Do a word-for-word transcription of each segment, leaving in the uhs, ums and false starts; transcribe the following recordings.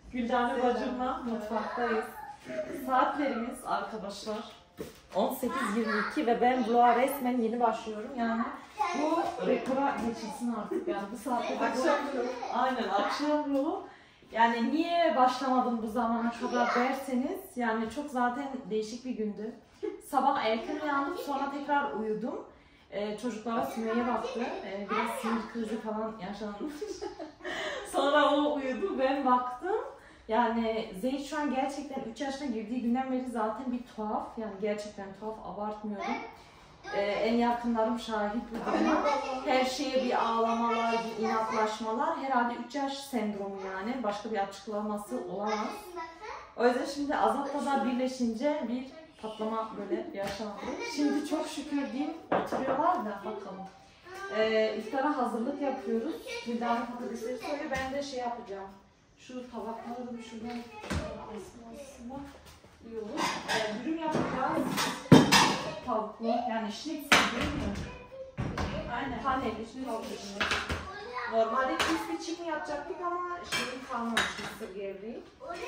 Güldane bacımla mutfaktayız. Saatlerimiz arkadaşlar on sekiz yirmi iki ve ben vloga resmen yeni başlıyorum. Yani bu rekora geçilsin artık yani bu saatte akşam vlogu. Aynen akşam vlogu. Yani niye başlamadım bu zamana kadar derseniz yani çok zaten değişik bir gündü. Sabah erken uyandım sonra tekrar uyudum. Ee, çocuklara Sümeyye baktı. Ee, biraz sinir krizi falan yaşanmış. Sonra o uyudu, ben baktım. Yani Zeyd şu an gerçekten üç yaşına girdiği günden beri zaten bir tuhaf. Yani gerçekten tuhaf, abartmıyorum. Ee, en yakınlarım şahit bu duruma. Her şeye bir ağlamalar, bir inatlaşmalar. Herhalde üç yaş sendromu yani. Başka bir açıklaması olamaz. O yüzden şimdi Azat'la da birleşince bir patlama böyle yaşandı. Şimdi çok şükür diyeyim oturuyorlar da bakalım. Ee, iftara hazırlık yapıyoruz. Güldane patatesleri soruyor. Ben de şey yapacağım. Şu tabakları da şuradan aslında iyi olur. Ee, dürüm yapacağız. Tavuklu. Yani şnitzel değil mi? Aynen. Paneli tavuk dürümü. Normalde crispy chicken yapacaktık ama şeyim kalmamış mısır gevreği.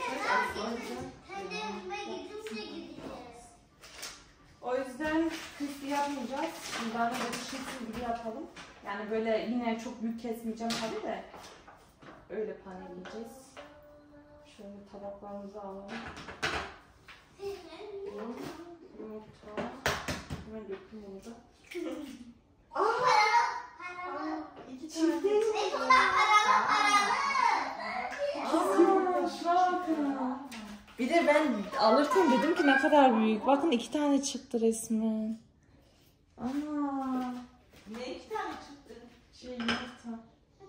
O yüzden crispy yapmayacağız. Bundan da şnitzel gibi yapalım. Yani böyle yine çok büyük kesmeyeceğim tabii de. Öyle panelleyeceğiz. Şöyle tabaklarımızı alalım. Yumurta. Hemen döktüm bunu da. İki çift değil mi? Bir de ben alırken dedim ki ne kadar büyük. Bakın iki tane çıktı resmen. Ana. Ne iki tane çıktı? Şey yumurta.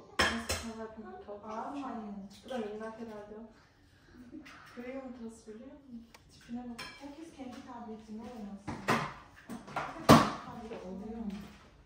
Bu da minnak herhalde o. Köy yumurtası biliyor musun? Tipine bak. Herkes kendi tabletinde olmasın. Oluyor mu?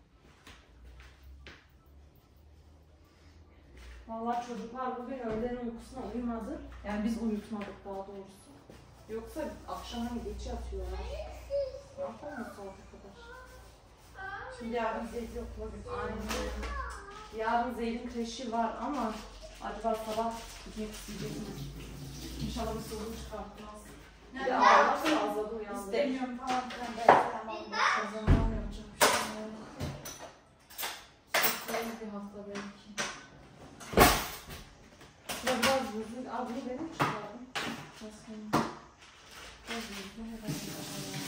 Vallahi çocuklar bugün öğlen uykusuna uyumadı. Yani biz uyutmadık daha doğrusu. Yoksa akşama geç yatıyorlar. Ne yapalım o saate kadar? Şimdi yarın Zeyd'i okula götürüyorum. Aynen. Yarın Zeyd'in kreşi var ama acaba sabah gitmek isteyecek mi? İnşallah bir sorun çıkartmaz. Bir de ağlarsa azaldı uyandı. İstemiyorum falan filan ben tamam. O zaman yapacak bir şey yok. Bekleyin bir hafta belki. Şurada biraz buzlu. Aa bunu benim çıkardım. Nasıl? Biraz buzlu herhalde.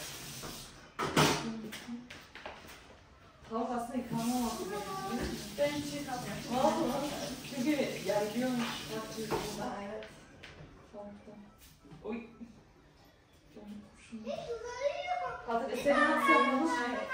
Tavuk aslında yıkanmaması gerekiyor. Ben hiç yıkamıyorum. Valla. Çünkü yargıyormuş. Bak Evet. tavukta. Oy. Canım kurşun. Patatesleri nasıl yapalım?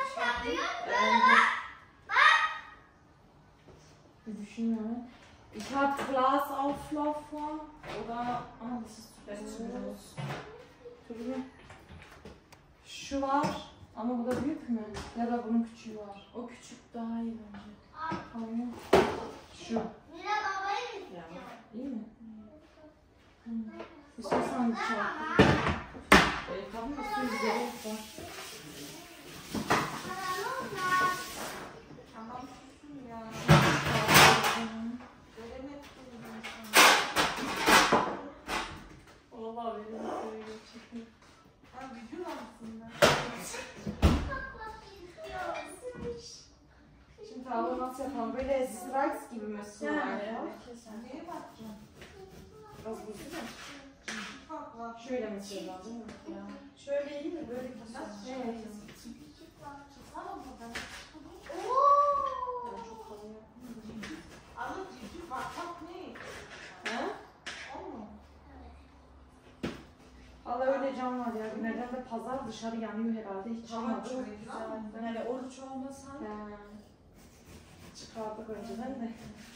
Bir düşünüyorum. Ich habe Glas auflaufen oder ama das ist zu groß. Şu var ama bu da büyük mü? Ya da bunun küçüğü var. O küçük daha iyi bence. Tamam. Şu. Ya, iyi mi? Hmm. İstiyorsan bir şey yapayım. Ee, tamam da su güzel olsa. Tamam susun ya. Vallahi benim de gerçekten. Ha video aslında. Şimdi tavuğu nasıl yapalım? Böyle strikes gibi mi su var ya? Neye bakacağım? Biraz buzlu mu? Farklı. Şöyle mesela değil mi? Ya. Şöyle iyi mi? Böyle güzel. Evet. Ben çok kalın yapmıyorum. Ama civciv bakmak ne? He? O mu? Valla öyle cam var ya. Günlerden de pazar dışarı yanıyor herhalde. Hiç çıkmadı. Çok güzel. Ben hani oruç olmasam. He. Çıkardık önceden de.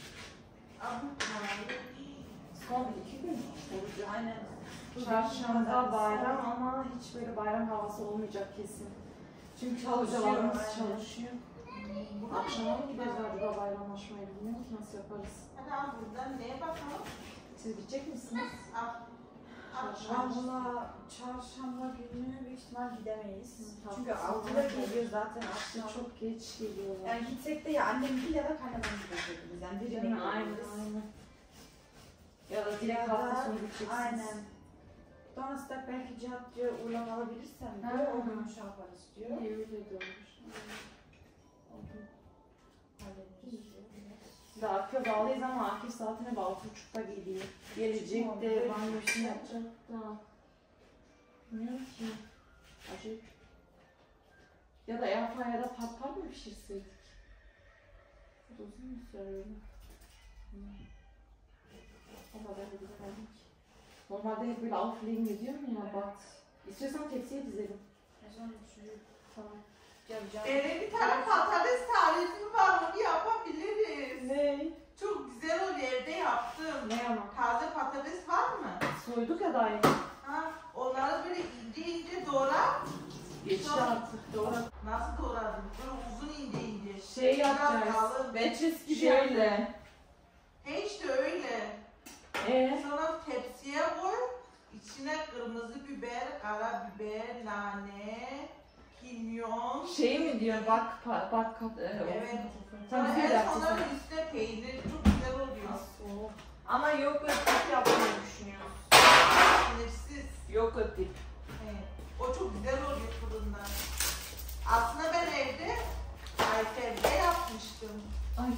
Son iki gün orucu. Aynen. Çarşamba bayram ama hiç böyle bayram havası olmayacak kesin. Çünkü Çalışıyor, hocalarımız aynen. çalışıyor. Akşama mı gideriz acaba bayramlaşmaya, bilmiyorum ki nasıl yaparız. Hadi al buradan neye bakalım? Siz gidecek misiniz? Al. Çarşamba, çarşamba günü büyük ihtimal gidemeyiz. Hı, Çünkü haklısın. altıda geliyor zaten İşte akşam. çok geç geliyorlar. Yani gitsek de ya annem değil ya da kaynanam gideceğiz. Yani Değil birine mi? Aynen gidebiliriz. aynen. Ya da direkt Ya hafta da- sonu gideceksiniz. Aynen. Donnerstag belki Cihat diyor uğrak alabilirsem Ha. diyor. O gün şey yaparız diyor. İyi öyle de olur. Hallederiz diyor. Biz de Akif'e bağlıyız ama Akif saatine altı buçukta geliyor. Gelecek de banyo işini yapacak da. Bilmiyorum ki. Acayip. Ya da airfryer'da patlar mı pişirseydik? Çok uzun mu sürer öyle? O kadar da güzeldik. Normalde hep böyle auflegen ediyorum ya Evet. bat. İstiyorsan tepsiye dizelim. Ne zaman düşürüyor? Tamam. Yapacağım. Benim bir tane patates tarifim var, onu yapabiliriz. Ne? Çok güzel oluyor, evde yaptım. Ne ama? Taze patates var mı? Soyduk ya daha yeni. Ha, onları böyle ince ince doğra. Geçti artık doğru. Nasıl doğradın? Böyle uzun ince ince. Şey Biraz yapacağız. kalın. Betches gibi Şöyle. öyle. He işte öyle. Ee? Sonra tepsiye koy. İçine kırmızı biber, karabiber, nane, kimyon. Şey mi diyor bak pa- bak kat, e, Evet. Tamam Sonra bir en dakika. sonra üstüne peynir. Çok güzel oluyor. Ama yok öteki yapmayı düşünüyoruz. Sinirsiz. Yok ötük. Evet. O çok güzel oluyor fırında. Aslında ben evde Ayfer'de yapmıştım. Ay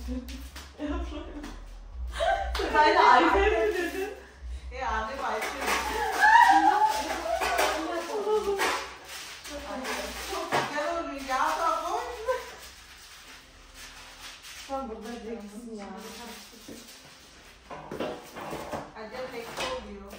ben de Ayfer mi dedin? E annem Ayfer. Çok güzel oluyor. Yağ da koy. Sen burada diyeceksin ya. Acayip renkli oluyor.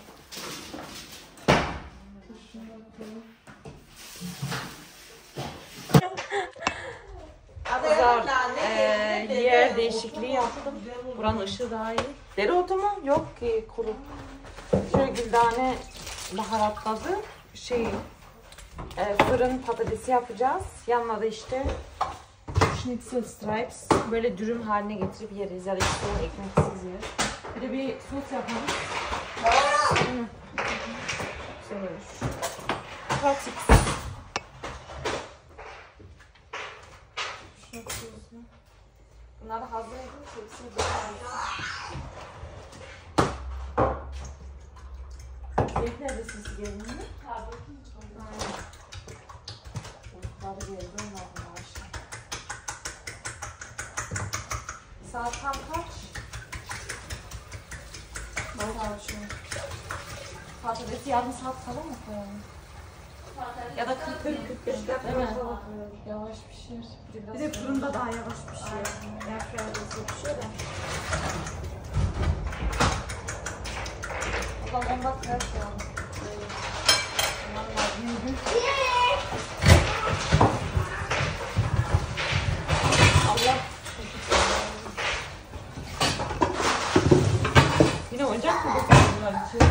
Kızlar, Nane, eee, deve, yer otu, değişikliği otu yaptım. güzel oluyor. Buranın ışığı daha iyi. Dereotu mu? Yok ki kuru. Şöyle güldane baharatladı. Şey, e, fırın patatesi yapacağız. Yanına da işte schnitzel stripes. Böyle dürüm haline getirip yeriz ya da işte ekmeksiz yeriz. Bir de bir sos yaparız. Değil mi? Güzel olur. Pratik. Şunu koyuyorsun. Bunları hazır edin. Tepsiye koyalım. Zeyt nerede sesi gelmiyor? Aynen. Çocukları geldi. Onlar bunlar aşağı. Saat tam kaç? Saat şu. Patatesi yarım saat kala mı koyalım? Ya da kırk kırk beş dakika değil mi? Yavaş pişir. Bir de fırında daha yavaş pişiyor. Airfryer'da hızlı pişiyor da. O zaman on dakika yapalım. Valla büyüdü. Allah. Yine oyuncak mı bakıyorlar içeri?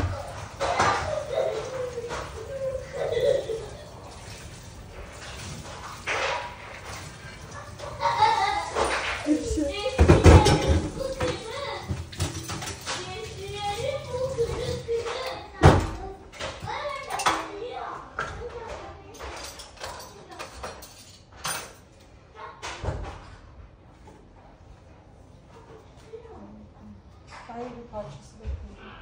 Hayır bir parçası bekliyorum.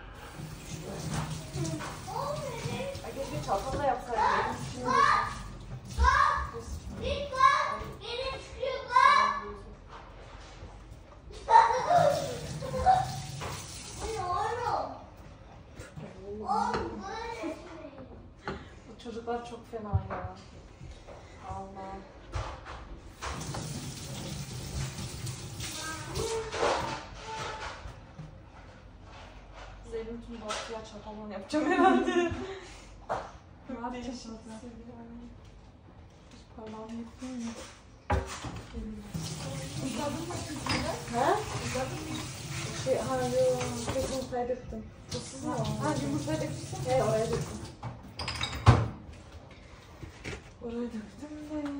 Ay keşke çantamda yapsaydım. Benim için bu çocuklar çok fena ya. Allah. Zeynep tüm bastıya çatalon yapacağım herhalde. Ne yapacağız şimdi? Hiç parmağımı yapayım mı? Ha? Şey, hani tek yumurtaya döktüm. Tuzsuz mu? Ha yumurtaya döktüm. He oraya döktüm. Oraya döktüm de.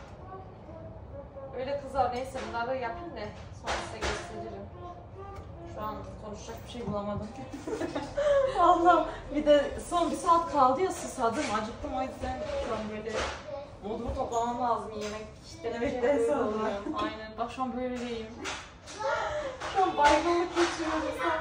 Öyle kızlar neyse bunları yapayım da sonra size gösteririm. Şu an konuşacak bir şey bulamadım. Vallahi bir de son bir saat kaldı ya, susadım, acıktım, o yüzden şu an böyle modumu toplamam lazım yemek denemekten sonra. Aynen, bak şu an böyleyim. Şu an baygınlık geçiriyorum.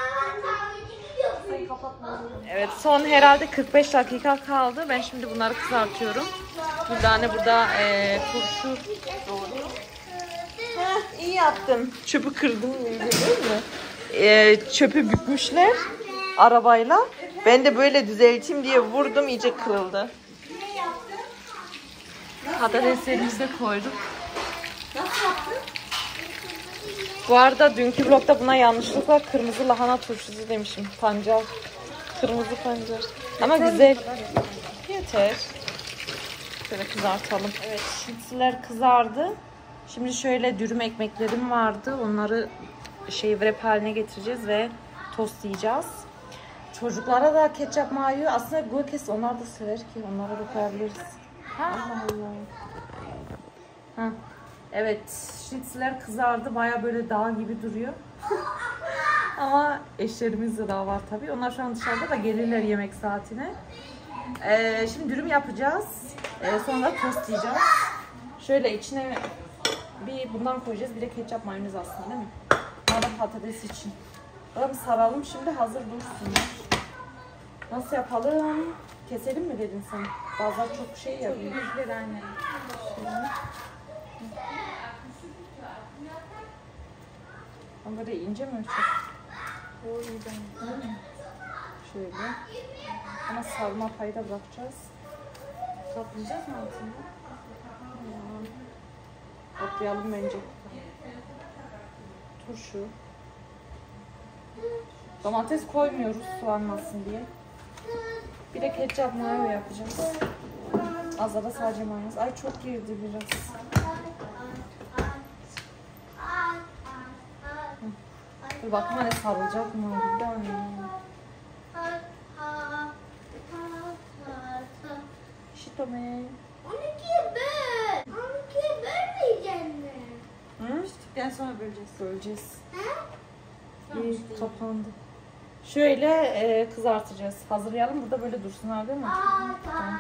Sayı kapatmadım. Evet, son herhalde kırk beş dakika kaldı. Ben şimdi bunları kızartıyorum. Güldane burada e, turşu doğruyor. Heh, iyi yaptın. Çöpü kırdım değil mi? E, çöpü bükmüşler arabayla. Ben de böyle düzelteyim diye vurdum, iyice kırıldı. Ne yaptın? Patateslerimizi de koyduk. Nasıl yaptın? Bu arada dünkü vlogda buna yanlışlıkla kırmızı lahana turşusu demişim. Pancar. Kırmızı pancar. Ama güzel. Yeter. Şöyle kızartalım. Evet, şinitler kızardı. Şimdi şöyle dürüm ekmeklerim vardı. Onları şey wrap haline getireceğiz ve tost yiyeceğiz. Çocuklara da ketçap mayo. Aslında gurkes onlar da sever ki. Onlara da koyabiliriz. Allah Allah. Ha. Evet, şinitler kızardı. Baya böyle dağ gibi duruyor. Ama eşlerimiz de daha var tabii. Onlar şu an dışarıda da gelirler yemek saatine. Ee, şimdi dürüm yapacağız. Ee, sonra tost yiyeceğiz. Şöyle içine bir bundan koyacağız. Bir de ketçap mayonez aslında değil mi? Bunlar da patates için. Bakalım saralım şimdi, hazır dursunlar. Nasıl yapalım? Keselim mi dedin sen? Bazılar çok şey yapıyor. Büyükler aynen. Ama böyle ince mi ölçek? O yüzden. Şöyle. Ama sarma payı da bırakacağız. Katlayacağız mı altında? Katlayalım bence. Turşu. Domates koymuyoruz soğanmasın diye. Bir de ketçap mayo yapacağız. Azada sadece mayonez. Ay çok girdi biraz. Dur bakayım hani sarılacak mı? Bir daha İşte mi? on ikiye böl. on ikiye bölmeyecek mi? Hı? Piştikten sonra böleceğiz. Böleceğiz. He? İyi, kapandı. Şöyle e, kızartacağız. Hazırlayalım. Burada böyle dursunlar değil mi? Tamam.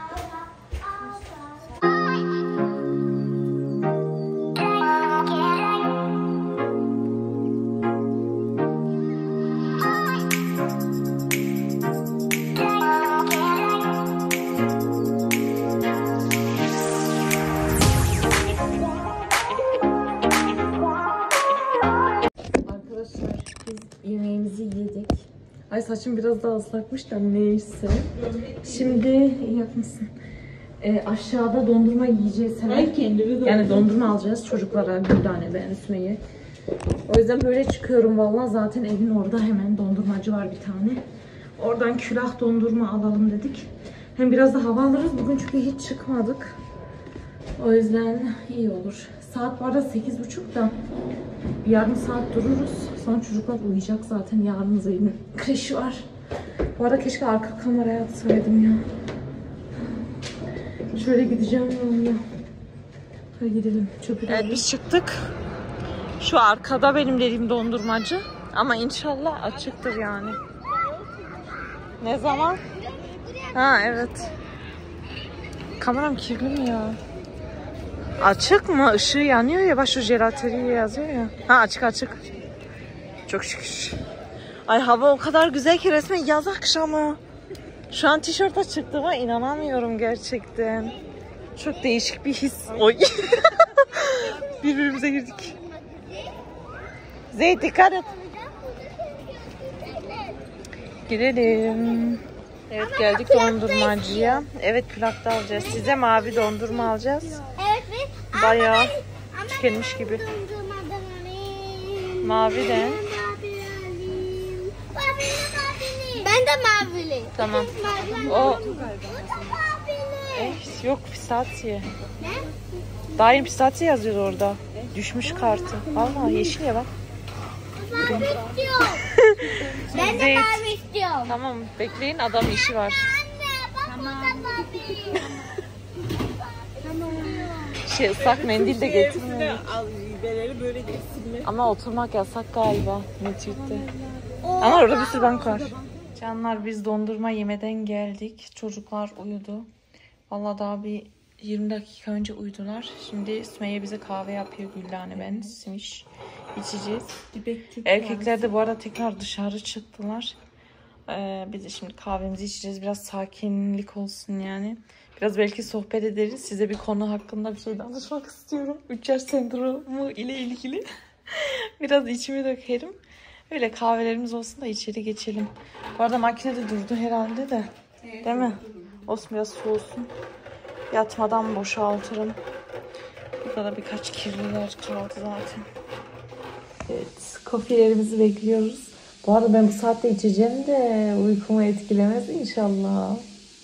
Arkadaşlar biz yemeğimizi yedik. Ay saçım biraz daha ıslakmış da neyse. Şimdi iyi yapmışsın. Ee, aşağıda dondurma yiyeceğiz hemen. Ben kendimi Yani dondurma alacağız çocuklara, Güldane, ben, Üsme'yi. O yüzden böyle çıkıyorum vallahi, zaten evin orada hemen dondurmacı var bir tane. Oradan külah dondurma alalım dedik. Hem biraz da hava alırız bugün çünkü hiç çıkmadık. O yüzden iyi olur. Saat bu arada sekiz buçuk da bir yarım saat dururuz. Sonra çocuklar uyuyacak zaten, yarın Zeynep'in kreşi var. Bu arada keşke arka kameraya atsaydım ya. Şöyle gideceğim valla. Hadi gidelim. Çöpü evet, biz çıktık. Şu arkada benim dediğim dondurmacı. Ama inşallah açıktır yani. Ne zaman? Ha evet. Kameram kirli mi ya? Açık mı? Işığı yanıyor ya. Bak şu jelateriye yazıyor ya. Ha açık açık. Çok şükür. Ay hava o kadar güzel ki resmen yaz akşamı. Şu an tişörte çıktığıma inanamıyorum gerçekten. Çok değişik bir his. Oy. Birbirimize girdik. Zeyd dikkat et. Gidelim. Evet geldik dondurmacıya. Evet külahta alacağız. Size mavi dondurma alacağız. Evet ve Bayağı tükenmiş gibi. dondurmadan alayım. Mavi de. Ben mavi alayım. Mavili mavili. Ben de mavili. Tamam. Mavi. O O da mavili. eh, yok pisatya. Ne? Daim pisatya yazıyor orada. Düşmüş kartı. Vallahi yeşil ya bak. Mavi istiyorum. Ben de Zeyt. mavi istiyorum. Tamam bekleyin, adam işi var. Anne bak burada mavi. Tamam. şey ıslak mendil de getirmedik. Al biberleri böyle geçsinler. Ama oturmak yasak galiba Netürk'te. Ama orada bir sürü bank var. Canlar biz dondurma yemeden geldik. Çocuklar uyudu. Vallahi daha bir yirmi dakika önce uyudular. Şimdi Sümeyye bize kahve yapıyor. Güllane ben simiş içeceğiz. Erkekler de bu arada tekrar dışarı çıktılar. Ee, biz de şimdi kahvemizi içeceğiz. Biraz sakinlik olsun yani. Biraz belki sohbet ederiz. Size bir konu hakkında bir şey danışmak istiyorum. üç yaş sendromu ile ilgili. Biraz içimi dökerim. Öyle kahvelerimiz olsun da içeri geçelim. Bu arada makine de durdu herhalde de. Evet, değil mi? Olsun biraz soğusun. Yatmadan boşaltırım. Burada da birkaç kirliler kaldı zaten. Evet, kofilerimizi bekliyoruz. Bu arada ben bu saatte içeceğim de uykumu etkilemez inşallah.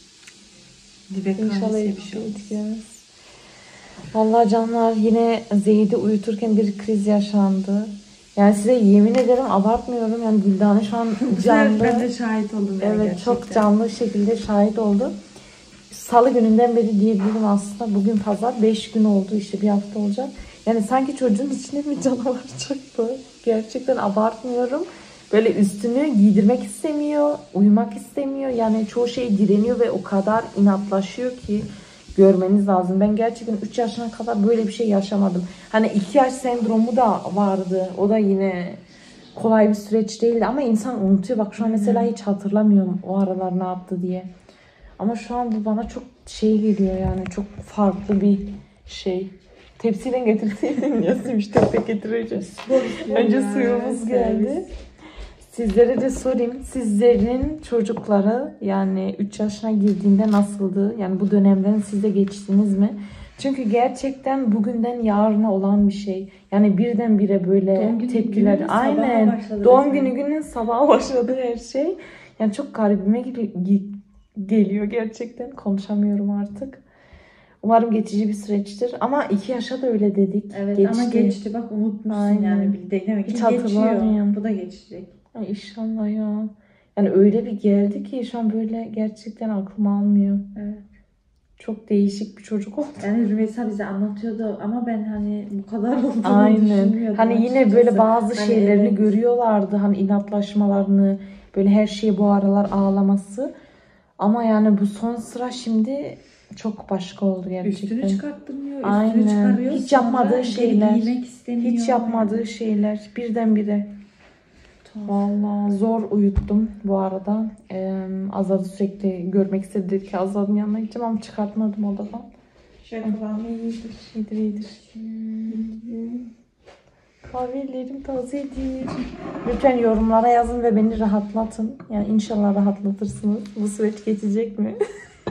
İnşallah etkilemez. Vallahi canlar yine Zeydi uyuturken bir kriz yaşandı. Yani size yemin ederim abartmıyorum. Yani Güldane şu an canlı. Ben de şahit oldum. Evet gerçekten. çok canlı şekilde şahit oldu. Salı gününden beri diyebilirim aslında. Bugün pazar beş gün oldu işte bir hafta olacak. Yani sanki çocuğun içine bir canavar çıktı. Gerçekten abartmıyorum. Böyle üstünü giydirmek istemiyor, uyumak istemiyor. Yani çoğu şey direniyor ve o kadar inatlaşıyor ki görmeniz lazım. Ben gerçekten üç yaşına kadar böyle bir şey yaşamadım. Hani iki yaş sendromu da vardı. O da yine kolay bir süreç değildi ama insan unutuyor. Bak şu an mesela hiç hatırlamıyorum o aralar ne yaptı diye. Ama şu an bu bana çok şey geliyor yani çok farklı bir şey. Tepsiyle getirseydin ya simiş tepsi getireceğiz. Önce suyumuz geldi. Sizlere de sorayım. Sizlerin çocukları yani üç yaşına girdiğinde nasıldı? Yani bu dönemden siz de geçtiniz mi? Çünkü gerçekten bugünden yarına olan bir şey. Yani birdenbire böyle tepkiler. Aynen. Doğum günü günün sabaha başladı her şey. Yani çok garibime geliyor gerçekten. Konuşamıyorum artık. Umarım geçici bir süreçtir. Ama iki yaşa da öyle dedik. Evet geçti. ama geçti bak unutmuşsun. Aynen. Yani bir demek ki hiç hatırlamıyorum. Bu da geçecek. Ay inşallah ya. Yani öyle bir geldi ki şu an böyle gerçekten aklım almıyor. Evet. Çok değişik bir çocuk oldu. Yani Rümeysa bize anlatıyordu ama ben hani bu kadar olduğunu Aynen. düşünmüyordum. Hani yine açıkçası. böyle bazı hani şeylerini evet. görüyorlardı. Hani inatlaşmalarını, böyle her şeyi bu aralar ağlaması. Ama yani bu son sıra şimdi çok başka oldu gerçekten. Üstünü çıkarttırmıyor, üstünü Aynen. çıkarıyor. Hiç yapmadığı şeyler. Giymek istemiyor. Hiç yapmadığı şeyler. Birdenbire. Vallahi zor uyuttum bu arada. Ee, Azad'ı sürekli görmek istedi. Dedi ki Azad'ın yanına gideceğim ama çıkartmadım odadan. Şöyle kıvamı iyidir. İyidir iyidir. Hmm. Kahvelerim tazedir. Lütfen yorumlara yazın ve beni rahatlatın. Yani inşallah rahatlatırsınız. Bu süreç geçecek mi?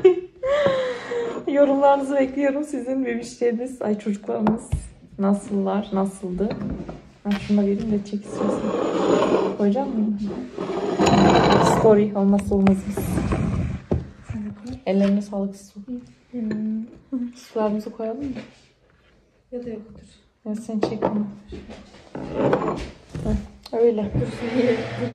Yorumlarınızı bekliyorum. Sizin bebişleriniz, ay çocuklarınız nasıllar, nasıldı? Ben şunu da vereyim de çek istiyorsun. Koyacak mıyım? Story olmazsa olmazımız. Ellerine sağlık su. Hmm. Sularımızı koyalım mı? Ya da yoktur. Ya sen çek onu. Öyle.